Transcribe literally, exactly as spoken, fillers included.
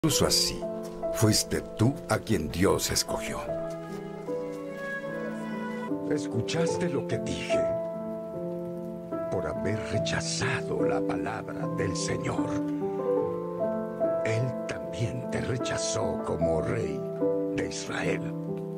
Incluso así, fuiste tú a quien Dios escogió. ¿Escuchaste lo que dije? Por haber rechazado la palabra del Señor, Él también te rechazó como rey de Israel.